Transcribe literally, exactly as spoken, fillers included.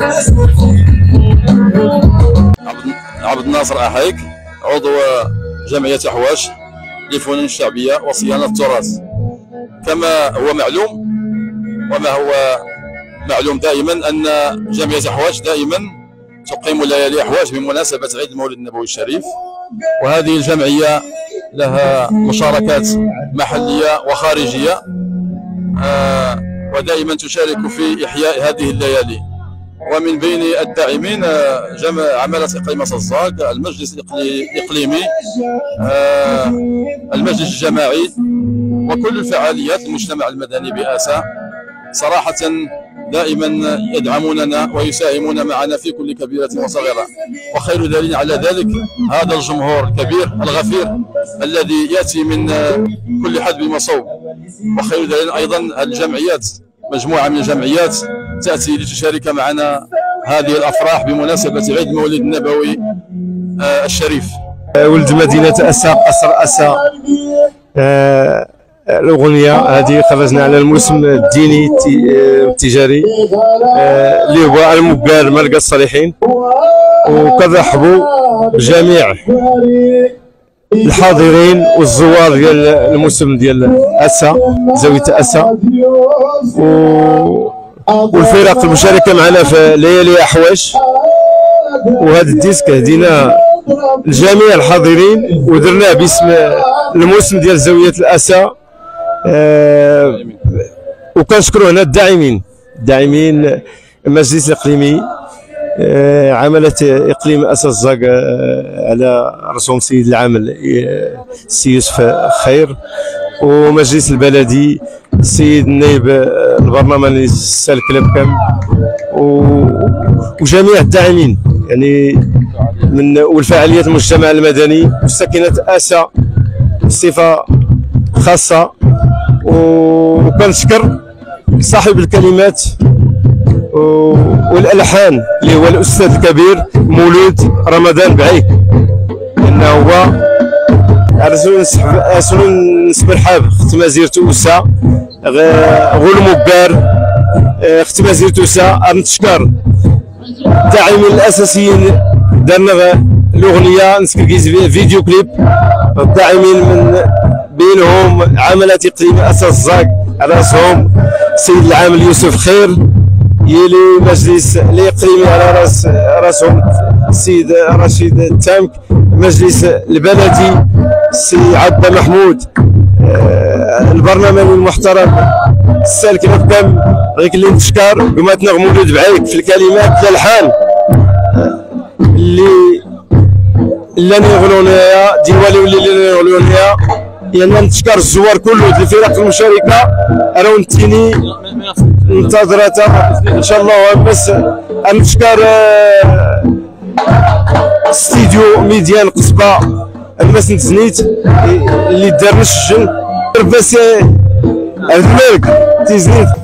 عبد الناصر أحيك، عضو جمعية أحواش للفنون الشعبية وصيانة التراث. كما هو معلوم وما هو معلوم دائما أن جمعية أحواش دائما تقيم ليالي أحواش بمناسبة عيد المولد النبوي الشريف، وهذه الجمعية لها مشاركات محلية وخارجية آه ودائما تشارك في إحياء هذه الليالي. ومن بين الداعمين جمع عمالة إقليم الزاق، المجلس الإقليمي، آه المجلس الجماعي، وكل الفعاليات المجتمع المدني بآسا. صراحة دائما يدعموننا ويساهمون معنا في كل كبيرة وصغيرة، وخير دليل على ذلك هذا الجمهور الكبير الغفير الذي يأتي من كل حدب وصوب. وخير دليل أيضا الجمعيات، مجموعة من الجمعيات تأتي لتشارك معنا هذه الأفراح بمناسبة عيد المولد النبوي الشريف. ولد مدينة أسا، قصر أسا. آه الأغنية هذه خرجنا على الموسم الديني والتجاري اللي هو المقبال ملقى الصالحين، وكنرحبوا بجميع الحاضرين والزوار ديال الموسم ديال أسا، زاوية أسا، والفرق المشاركة معنا في ليالي أحواش. وهذا الديسك هديناه لجميع الحاضرين ودرناه باسم الموسم ديال زاوية الأسا. آه وكنشكروا هنا الداعمين الداعمين المجلس الاقليمي، آه عملة اقليم أسا الزاق، آه على رسوم سيد العامل آه السي يوسف خير، ومجلس البلدي السيد النائب آه البرلماني السال كلبكم، وجميع الداعمين يعني من والفعاليات المجتمع المدني وساكنة أسا بصفة خاصة. وكنشكر صاحب الكلمات والالحان اللي هو الاستاذ الكبير مولود رمضان بعيك، لانه هو ارسلوا نسب رحاب ختم زيرتو وسا غول مبار ختم زيرتو وسا. نتشكر الداعمين الاساسيين، درنا الاغنيه نسكركيز فيديو كليب. الداعمين من بينهم عملة اقليم أسا الزاق على راسهم السيد العامل يوسف خير، يلي مجلس الاقليمي على راس راسهم السيد رشيد التامك، مجلس البلدي السي عبد محمود، آه البرلماني المحترم السالك القدام غيك اللي نتشكر قماتنا مولود بعيك في الكلمات الالحان اللي اللي يغنونها ديوالي واللي اللي يغنونها. يعني نتشكر الزوار كله الفرق المشاركه، انا ونتيني منتظرتها ان شاء الله. بس نتشكر استديو ميديان قصبه الناس نتزنيت اللي دار الشجن بس الملك تيزنيت.